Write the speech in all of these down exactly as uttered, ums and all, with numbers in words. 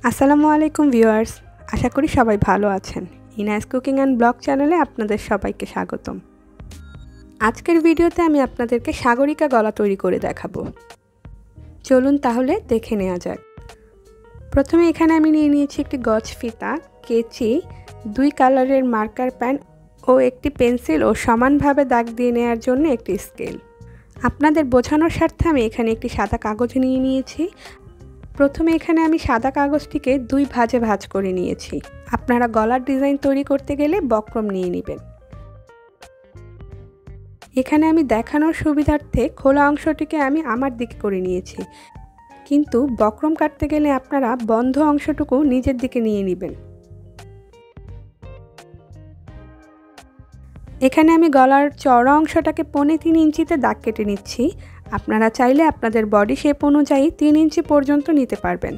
আসসালামু আলাইকুম ভিউয়ার্স, আশা করি সবাই ভালো আছেন। ইনায়াস কুকিং অ্যান্ড ব্লগ চ্যানেলে আপনাদের সবাইকে স্বাগতম। আজকের ভিডিওতে আমি আপনাদেরকে সাগরিকা গলা তৈরি করে দেখাবো। চলুন তাহলে দেখে নেওয়া যাক। প্রথমে এখানে আমি নিয়ে নিয়েছি একটি গজ ফিতা, কেচি, দুই কালারের মার্কার পেন ও একটি পেন্সিল ও সমানভাবে দাগ দিয়ে নেওয়ার জন্য একটি স্কেল। আপনাদের বোঝানোর স্বার্থে আমি এখানে একটি সাদা কাগজ নিয়ে নিয়েছি। প্রথমে এখানে আমি সাদা কাগজটিকে দুই ভাঁজে ভাঁজ করে নিয়েছি। আপনারা গলার ডিজাইন তৈরি করতে গেলে বক্রম নিয়ে নেবেন। এখানে আমি দেখানোর সুবিধার্থে খোলা অংশটিকে আমি আমার দিকে করে নিয়েছি, কিন্তু বক্রম কাটতে গেলে আপনারা বন্ধ অংশটুকু নিজের দিকে নিয়ে নেবেন। এখানে আমি গলার চওড়া অংশটাকে পৌনে তিন ইঞ্চিতে দাগ কেটে নিচ্ছি। আপনারা চাইলে আপনাদের বডি শেপ অনুযায়ী তিন ইঞ্চি পর্যন্ত নিতে পারবেন।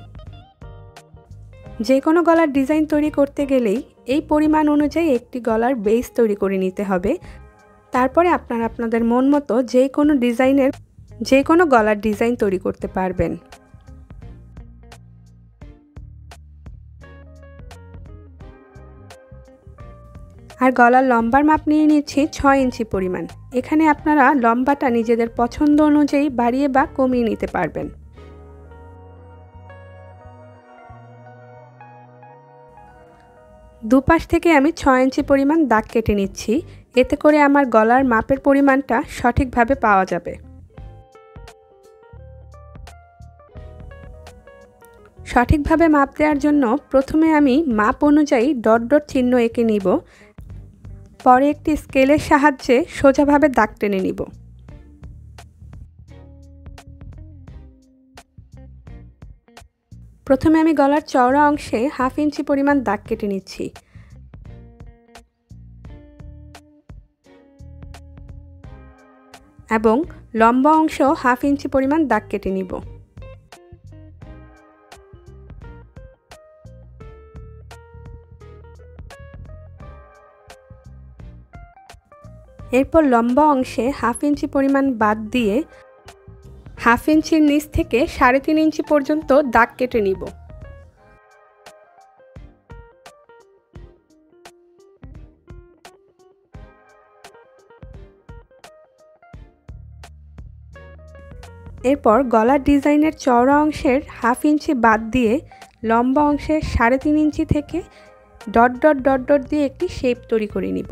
যে কোনো গলার ডিজাইন তৈরি করতে গেলেই এই পরিমাণ অনুযায়ী একটি গলার বেস তৈরি করে নিতে হবে। তারপরে আপনারা আপনাদের মন মতো যে কোনো ডিজাইনের যে কোনো গলার ডিজাইন তৈরি করতে পারবেন। আর গলার লম্বার মাপ নিয়ে নিচ্ছি ছয় ইঞ্চি পরিমাণ। এখানে আপনারা লম্বাটা নিজেদের পছন্দ অনুযায়ী বাড়িয়ে বা কমিয়ে নিতে পারবেন। দুপাশ থেকে আমি ছয় ইঞ্চি পরিমাণ দাগ কেটে নিচ্ছি, এতে করে আমার গলার মাপের পরিমাণটা সঠিকভাবে পাওয়া যাবে। সঠিকভাবে মাপ দেওয়ার জন্য প্রথমে আমি মাপ অনুযায়ী ডট ডট চিহ্ন এঁকে নিব, পরে একটি স্কেলের সাহায্যে সোজাভাবে দাগ টেনে নিব। প্রথমে আমি গলার চওড়া অংশে হাফ ইঞ্চি পরিমাণ দাগ কেটে নিচ্ছি। এবং লম্বা অংশ হাফ ইঞ্চি পরিমাণ দাগ কেটে নিব। এরপর লম্বা অংশে হাফ ইঞ্চি পরিমাণ বাদ দিয়ে হাফ ইঞ্চির নিচ থেকে সাড়ে তিন ইঞ্চি পর্যন্ত দাগ কেটে নিব। এরপর গলার ডিজাইনের চওড়া অংশের হাফ ইঞ্চি বাদ দিয়ে লম্বা অংশের সাড়ে তিন ইঞ্চি থেকে ডট ডট ডট ডট দিয়ে একটি শেপ তৈরি করে নিব।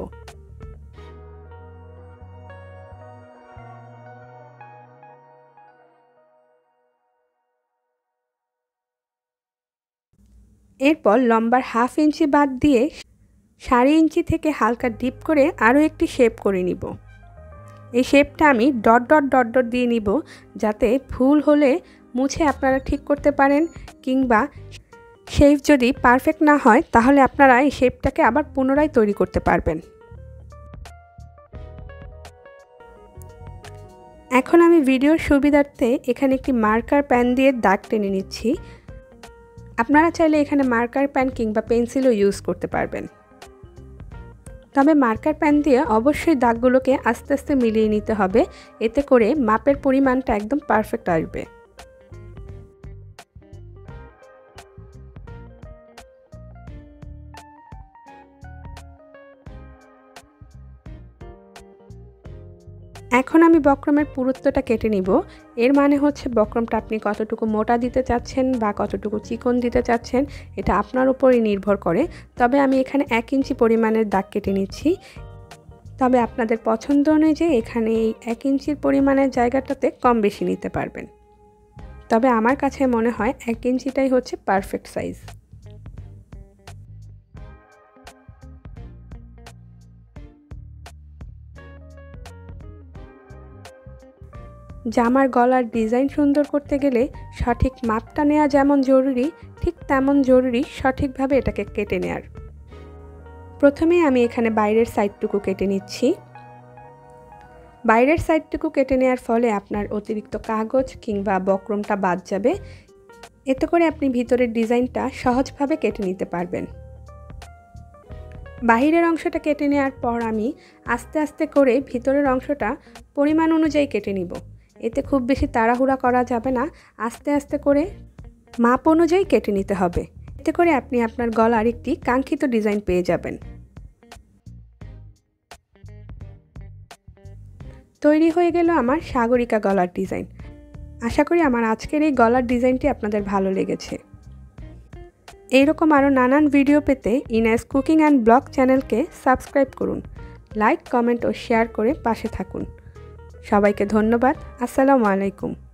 এরপর লম্বার হাফ ইঞ্চি বাদ দিয়ে সাড়ে ইঞ্চি থেকে হালকা ডিপ করে আরও একটি শেপ করে নিব। এই শেপটা আমি ডট ডট ডট ডট দিয়ে নিব, যাতে ভুল হলে মুছে আপনারা ঠিক করতে পারেন, কিংবা শেপ যদি পারফেক্ট না হয় তাহলে আপনারা এই শেপটাকে আবার পুনরায় তৈরি করতে পারবেন। এখন আমি ভিডিওর সুবিধার্থে এখানে একটি মার্কার পেন দিয়ে দাগ টেনে নিচ্ছি। আপনারা চাইলে এখানে মার্কার পেন কিংবা পেন্সিলও ইউজ করতে পারবেন, তবে মার্কার পেন দিয়ে অবশ্যই দাগগুলোকে আস্তে আস্তে মিলিয়ে নিতে হবে, এতে করে মাপের পরিমাণটা একদম পারফেক্ট আসবে। এখন আমি বক্রমের পুরুত্বটা কেটে নিব। এর মানে হচ্ছে বক্রমটা আপনি কতটুকু মোটা দিতে চাচ্ছেন বা কতটুকু চিকন দিতে চাচ্ছেন, এটা আপনার উপরই নির্ভর করে। তবে আমি এখানে এক ইঞ্চি পরিমাণের দাগ কেটে নিচ্ছি। তবে আপনাদের পছন্দ অনুযায়ী এখানে এই এক ইঞ্চির পরিমাণের জায়গাটাতে কম বেশি নিতে পারবেন। তবে আমার কাছে মনে হয় এক ইঞ্চিটাই হচ্ছে পারফেক্ট সাইজ। জামার গলার ডিজাইন সুন্দর করতে গেলে সঠিক মাপটা নেওয়া যেমন জরুরি, ঠিক তেমন জরুরি সঠিকভাবে এটাকে কেটে নেওয়ার। প্রথমে আমি এখানে বাইরের সাইডটুকু কেটে নিচ্ছি। বাইরের সাইডটুকু কেটে নেওয়ার ফলে আপনার অতিরিক্ত কাগজ কিংবা বক্রমটা বাদ যাবে, এতে করে আপনি ভিতরের ডিজাইনটা সহজভাবে কেটে নিতে পারবেন। বাহিরের অংশটা কেটে নেওয়ার পর আমি আস্তে আস্তে করে ভিতরের অংশটা পরিমাণ অনুযায়ী কেটে নিব। এতে খুব বেশি তাড়াহুড়া করা যাবে না, আস্তে আস্তে করে মাপ অনুযায়ী কেটে নিতে হবে। এতে করে আপনি আপনার গলার একটি কাঙ্ক্ষিত ডিজাইন পেয়ে যাবেন। তৈরি হয়ে গেল আমার সাগরিকা গলার ডিজাইন। আশা করি আমার আজকের এই গলার ডিজাইনটি আপনাদের ভালো লেগেছে। এইরকম আরও নানান ভিডিও পেতে ইনায়াস কুকিং অ্যান্ড ব্লগ চ্যানেলকে সাবস্ক্রাইব করুন, লাইক, কমেন্ট ও শেয়ার করে পাশে থাকুন। সবাইকে ধন্যবাদ। আসসালামু আলাইকুম।